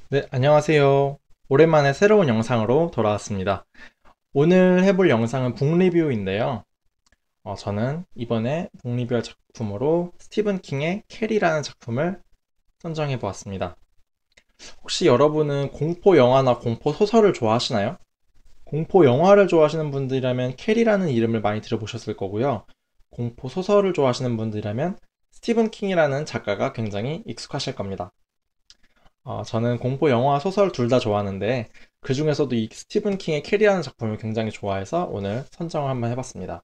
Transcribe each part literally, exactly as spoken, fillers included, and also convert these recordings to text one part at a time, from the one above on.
네, 안녕하세요. 오랜만에 새로운 영상으로 돌아왔습니다. 오늘 해볼 영상은 북 리뷰인데요. 어, 저는 이번에 북 리뷰할 작품으로 스티븐 킹의 캐리라는 작품을 선정해 보았습니다. 혹시 여러분은 공포 영화나 공포 소설을 좋아하시나요? 공포 영화를 좋아하시는 분들이라면 캐리라는 이름을 많이 들어보셨을 거고요. 공포 소설을 좋아하시는 분들이라면 스티븐 킹이라는 작가가 굉장히 익숙하실 겁니다. 어, 저는 공포 영화, 소설 둘 다 좋아하는데 그 중에서도 이 스티븐 킹의 캐리라는 작품을 굉장히 좋아해서 오늘 선정을 한번 해봤습니다.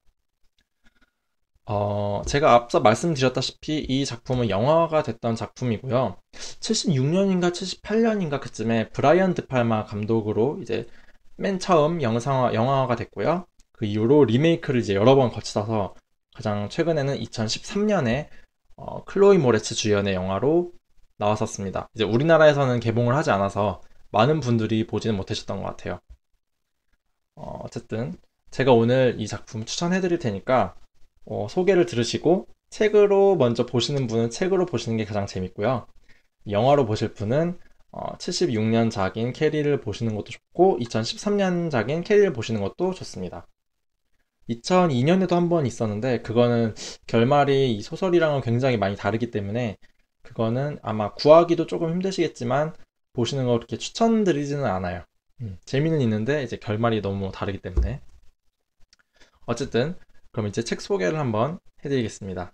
어, 제가 앞서 말씀드렸다시피 이 작품은 영화가 됐던 작품이고요. 칠십육 년인가 칠십팔 년인가 그쯤에 브라이언 드팔마 감독으로 이제 맨 처음 영상화, 영화화가 됐고요. 그 이후로 리메이크를 이제 여러 번 거쳐서 가장 최근에는 이천십삼 년에 어, 클로이 모레츠 주연의 영화로 나왔었습니다. 이제 우리나라에서는 개봉을 하지 않아서 많은 분들이 보지는 못하셨던 것 같아요. 어, 어쨌든 제가 오늘 이 작품 추천해 드릴 테니까 어, 소개를 들으시고 책으로 먼저 보시는 분은 책으로 보시는 게 가장 재밌고요. 영화로 보실 분은 어, 칠십육 년작인 캐리를 보시는 것도 좋고 이천십삼 년작인 캐리를 보시는 것도 좋습니다. 이천이 년에도 한 번 있었는데 그거는 결말이 이 소설이랑은 굉장히 많이 다르기 때문에 그거는 아마 구하기도 조금 힘드시겠지만 보시는 거 그렇게 추천드리지는 않아요. 음, 재미는 있는데 이제 결말이 너무 다르기 때문에. 어쨌든 그럼 이제 책 소개를 한번 해드리겠습니다.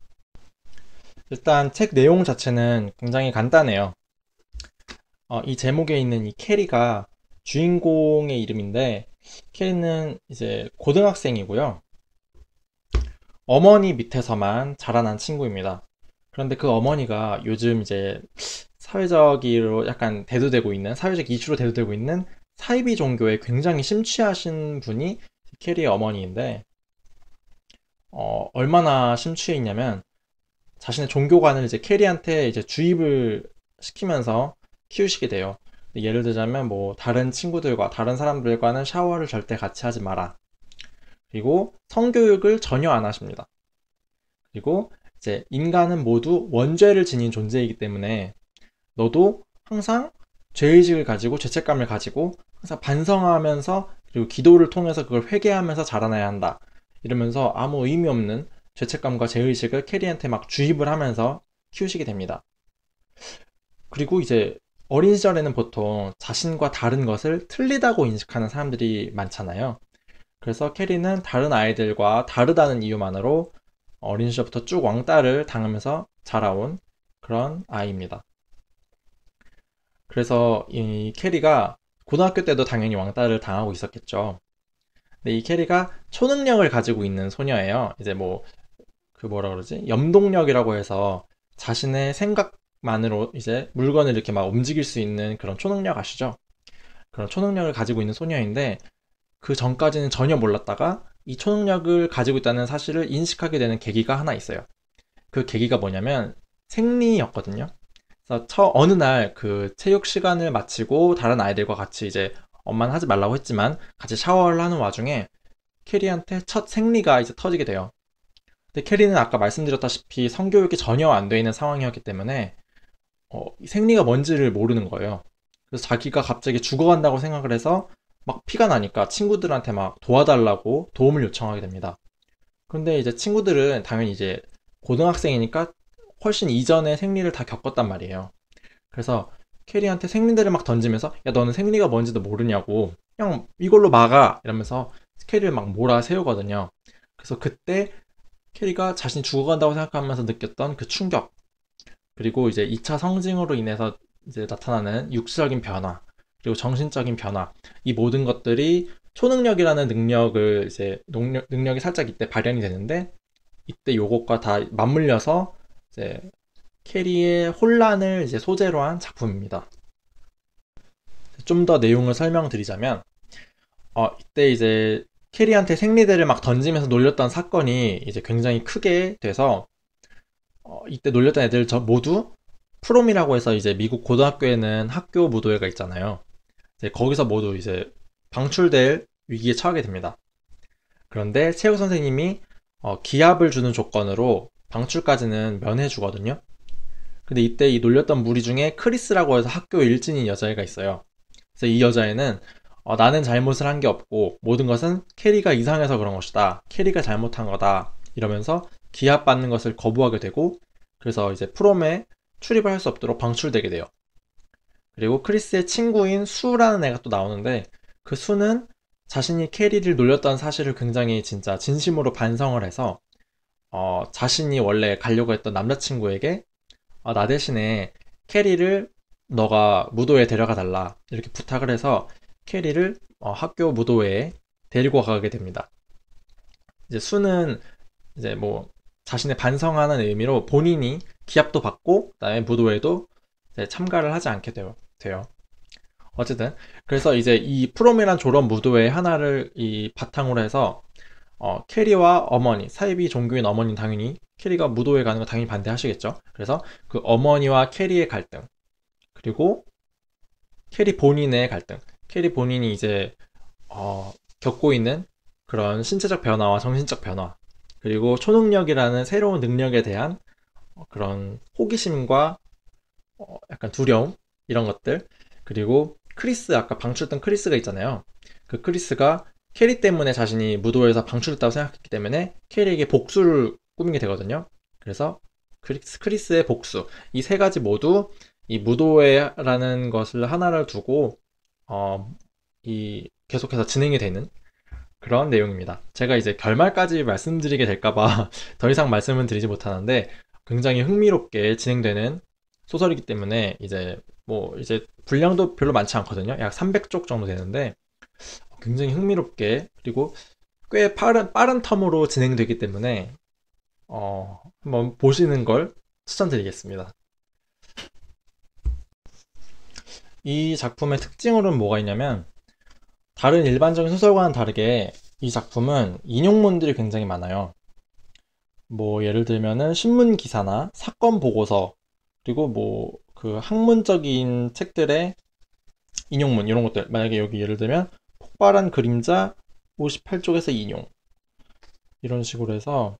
일단 책 내용 자체는 굉장히 간단해요. 어, 이 제목에 있는 이 캐리가 주인공의 이름인데 캐리는 이제 고등학생이고요. 어머니 밑에서만 자라난 친구입니다. 그런데 그 어머니가 요즘 이제 사회적으로 약간 대두되고 있는, 사회적 이슈로 대두되고 있는 사이비 종교에 굉장히 심취하신 분이 캐리의 어머니인데, 어, 얼마나 심취해 있냐면, 자신의 종교관을 이제 캐리한테 이제 주입을 시키면서 키우시게 돼요. 예를 들자면 뭐 다른 친구들과 다른 사람들과는 샤워를 절대 같이 하지 마라. 그리고 성교육을 전혀 안 하십니다. 그리고 이제 인간은 모두 원죄를 지닌 존재이기 때문에 너도 항상 죄의식을 가지고 죄책감을 가지고 항상 반성하면서 그리고 기도를 통해서 그걸 회개하면서 자라나야 한다. 이러면서 아무 의미 없는 죄책감과 죄의식을 캐리한테 막 주입을 하면서 키우시게 됩니다. 그리고 이제 어린 시절에는 보통 자신과 다른 것을 틀리다고 인식하는 사람들이 많잖아요. 그래서 캐리는 다른 아이들과 다르다는 이유만으로 어린 시절부터 쭉 왕따를 당하면서 자라온 그런 아이입니다. 그래서 이 캐리가 고등학교 때도 당연히 왕따를 당하고 있었겠죠. 근데 이 캐리가 초능력을 가지고 있는 소녀예요. 이제 뭐, 그 뭐라 그러지? 염동력이라고 해서 자신의 생각만으로 이제 물건을 이렇게 막 움직일 수 있는 그런 초능력 아시죠? 그런 초능력을 가지고 있는 소녀인데 그 전까지는 전혀 몰랐다가 이 초능력을 가지고 있다는 사실을 인식하게 되는 계기가 하나 있어요. 그 계기가 뭐냐면 생리였거든요. 그래서 처, 어느 날 그 체육 시간을 마치고 다른 아이들과 같이 이제 엄마는 하지 말라고 했지만 같이 샤워를 하는 와중에 캐리한테 첫 생리가 이제 터지게 돼요. 근데 캐리는 아까 말씀드렸다시피 성교육이 전혀 안 돼 있는 상황이었기 때문에 어, 생리가 뭔지를 모르는 거예요. 그래서 자기가 갑자기 죽어간다고 생각을 해서 막 피가 나니까 친구들한테 막 도와달라고 도움을 요청하게 됩니다. 근데 이제 친구들은 당연히 이제 고등학생이니까 훨씬 이전에 생리를 다 겪었단 말이에요. 그래서 캐리한테 생리대를 막 던지면서 야 너는 생리가 뭔지도 모르냐고 그냥 이걸로 막아 이러면서 캐리를 막 몰아세우거든요. 그래서 그때 캐리가 자신이 죽어간다고 생각하면서 느꼈던 그 충격 그리고 이제 이 차 성징으로 인해서 이제 나타나는 육체적인 변화 그리고 정신적인 변화 이 모든 것들이 초능력이라는 능력을 이제 능력, 능력이 살짝 이때 발현이 되는데 이때 요것과 다 맞물려서 이제 캐리의 혼란을 이제 소재로 한 작품입니다. 좀 더 내용을 설명드리자면, 어, 이때 이제 캐리한테 생리대를 막 던지면서 놀렸던 사건이 이제 굉장히 크게 돼서, 어, 이때 놀렸던 애들 저 모두 프롬이라고 해서 이제 미국 고등학교에는 학교 무도회가 있잖아요. 이제 거기서 모두 이제 방출될 위기에 처하게 됩니다. 그런데 체육 선생님이 어, 기합을 주는 조건으로 방출까지는 면해주거든요. 근데 이때 이 놀렸던 무리 중에 크리스라고 해서 학교 일진인 여자애가 있어요. 그래서 이 여자애는 어, 나는 잘못을 한 게 없고 모든 것은 캐리가 이상해서 그런 것이다. 캐리가 잘못한 거다. 이러면서 기합받는 것을 거부하게 되고 그래서 이제 프롬에 출입을 할 수 없도록 방출되게 돼요. 그리고 크리스의 친구인 수라는 애가 또 나오는데 그 수는 자신이 캐리를 놀렸던 사실을 굉장히 진짜 진심으로 반성을 해서 어, 자신이 원래 가려고 했던 남자친구에게 어, 나 대신에 캐리를 너가 무도회에 데려가 달라 이렇게 부탁을 해서 캐리를 어, 학교 무도회에 데리고 가게 됩니다. 이제 수는 이제 뭐 자신의 반성하는 의미로 본인이 기합도 받고 그다음에 무도회도 이제 참가를 하지 않게 돼요. 돼요. 어쨌든 그래서 이제 이 프롬이란 졸업 무도회 하나를 이 바탕으로 해서 어, 캐리와 어머니, 사이비 종교인 어머니는 당연히 캐리가 무도회 가는 거 당연히 반대하시겠죠. 그래서 그 어머니와 캐리의 갈등, 그리고 캐리 본인의 갈등, 캐리 본인이 이제 어, 겪고 있는 그런 신체적 변화와 정신적 변화, 그리고 초능력이라는 새로운 능력에 대한 어, 그런 호기심과 어, 약간 두려움 이런 것들, 그리고 크리스 아까 방출했던 크리스가 있잖아요. 그 크리스가 캐리 때문에 자신이 무도회에서 방출됐다고 생각했기 때문에 캐리에게 복수를 꾸미게 되거든요. 그래서 크리스, 크리스의 복수 이 세 가지 모두 이 무도회라는 것을 하나를 두고 어, 이 계속해서 진행이 되는 그런 내용입니다. 제가 이제 결말까지 말씀드리게 될까봐 더 이상 말씀은 드리지 못하는데 굉장히 흥미롭게 진행되는 소설이기 때문에 이제 뭐 이제 분량도 별로 많지 않거든요. 약 삼백 쪽 정도 되는데 굉장히 흥미롭게 그리고 꽤 빠른 빠른 텀으로 진행되기 때문에 어, 한번 보시는 걸 추천드리겠습니다. 이 작품의 특징으로는 뭐가 있냐면 다른 일반적인 소설과는 다르게 이 작품은 인용문들이 굉장히 많아요. 뭐 예를 들면은 신문 기사나 사건 보고서 그리고 뭐 그 학문적인 책들의 인용문 이런 것들 만약에 여기 예를 들면 폭발한 그림자 오십팔 쪽에서 인용 이런 식으로 해서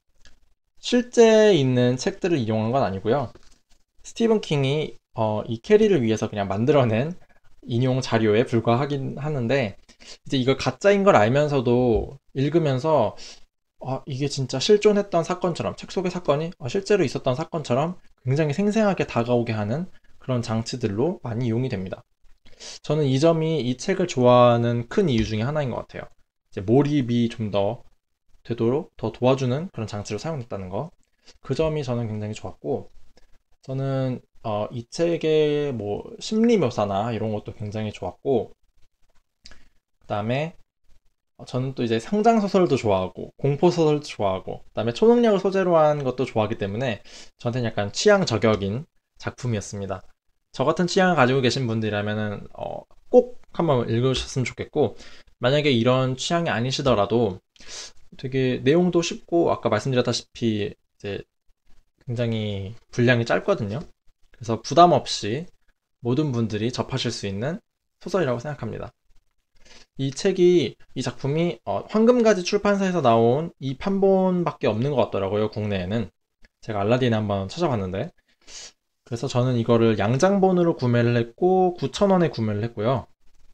실제 있는 책들을 인용한 건 아니고요. 스티븐 킹이 어, 이 캐리를 위해서 그냥 만들어낸 인용 자료에 불과하긴 하는데 이제 이걸 가짜인 걸 알면서도 읽으면서 아, 이게 진짜 실존했던 사건처럼 책 속의 사건이 아, 실제로 있었던 사건처럼 굉장히 생생하게 다가오게 하는 그런 장치들로 많이 이용이 됩니다. 저는 이 점이 이 책을 좋아하는 큰 이유 중에 하나인 것 같아요. 이제 몰입이 좀 더 되도록 더 도와주는 그런 장치로 사용했다는 거. 그 점이 저는 굉장히 좋았고 저는 어, 이 책의 뭐 심리 묘사나 이런 것도 굉장히 좋았고 그 다음에 저는 또 이제 상장 소설도 좋아하고 공포 소설도 좋아하고 그다음에 초능력을 소재로 한 것도 좋아하기 때문에 저한테는 약간 취향 저격인 작품이었습니다. 저 같은 취향을 가지고 계신 분들이라면은 어, 꼭 한번 읽으셨으면 좋겠고 만약에 이런 취향이 아니시더라도 되게 내용도 쉽고 아까 말씀드렸다시피 이제 굉장히 분량이 짧거든요. 그래서 부담 없이 모든 분들이 접하실 수 있는 소설이라고 생각합니다. 이 책이, 이 작품이 어, 황금가지 출판사에서 나온 이 판본밖에 없는 것 같더라고요, 국내에는. 제가 알라딘에 한번 찾아봤는데. 그래서 저는 이거를 양장본으로 구매를 했고, 구천 원에 구매를 했고요.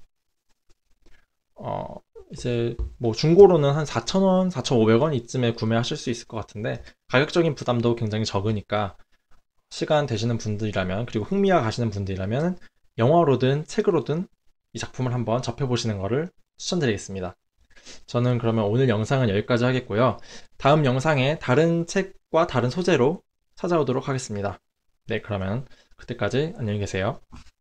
어, 이제 뭐 중고로는 한 사천 원, 사천오백 원 이쯤에 구매하실 수 있을 것 같은데, 가격적인 부담도 굉장히 적으니까, 시간 되시는 분들이라면, 그리고 흥미가 가시는 분들이라면, 영화로든 책으로든 이 작품을 한번 접해보시는 것을 추천드리겠습니다. 저는 그러면 오늘 영상은 여기까지 하겠고요. 다음 영상에 다른 책과 다른 소재로 찾아오도록 하겠습니다. 네, 그러면 그때까지 안녕히 계세요.